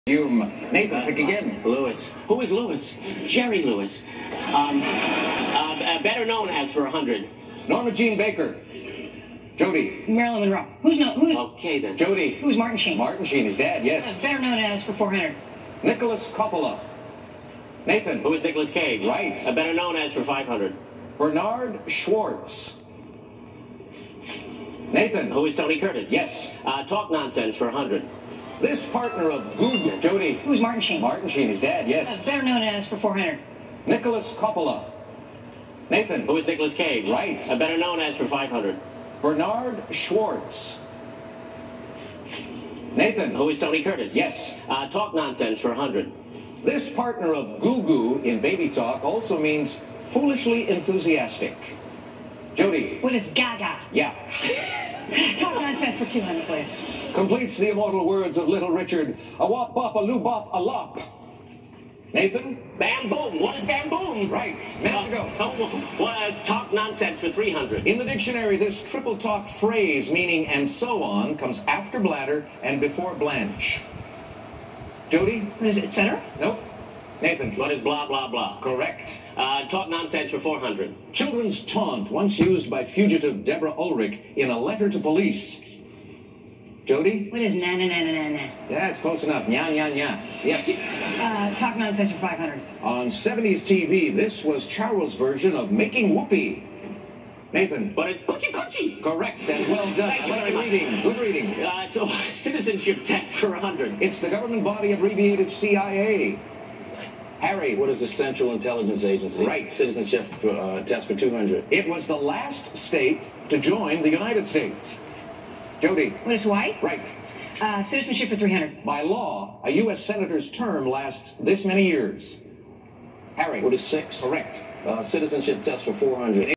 Nathan, pick again. Lewis. Who is Lewis? Jerry Lewis. Better known as for 100. Norma Jean Baker. Jody. Marilyn Monroe. Who's Okay then. Jody. Who's Martin Sheen? Martin Sheen, his dad, yes. Better known as for 400. Nicholas Coppola. Nathan. Who is Nicolas Cage? Right. Better known as for 500. Bernard Schwartz. Nathan. Who is Tony Curtis? Yes. Talk nonsense for 100. This partner of Google. Jody. Who's Martin Sheen? Martin Sheen, his dad, yes. Better known as for 400. Nicholas Coppola. Nathan. Who is Nicolas Cage? Right. Better known as for 500. Bernard Schwartz. Nathan. Who is Tony Curtis? Yes. Talk nonsense for 100. This partner of Goo Goo in baby talk also means foolishly enthusiastic. Jody. What is Gaga? Yeah. Talk nonsense for 200, please. Completes the immortal words of Little Richard. A wop bop, a loo bop, a lop. Nathan. Bam boom. What is bam boom? Right. Minute to go. Talk nonsense for 300. In the dictionary, this triple talk phrase meaning and so on comes after bladder and before Blanche. Jody. What is it, et cetera? Nope. Nathan. What is blah blah blah? Correct. Talk nonsense for 400. Children's taunt, once used by fugitive Deborah Ulrich in a letter to police. Jody. What is na na na na na na? Yeah, it's close enough. Nya, nya, nya. Yes. Talk nonsense for 500. On 70s TV, this was Charles' version of making whoopee. Nathan. But it's coochie coochie. Correct and well done. Thank you I like very the much. reading. Good reading. So citizenship test for 100. It's the government body abbreviated CIA. Harry. What is the Central Intelligence Agency? Right. Citizenship test for 200. It was the last state to join the United States. Jody. What is Hawaii? Right. Citizenship for 300. By law, a U.S. senator's term lasts this many years. Harry. What is 6? Correct. Citizenship test for 400.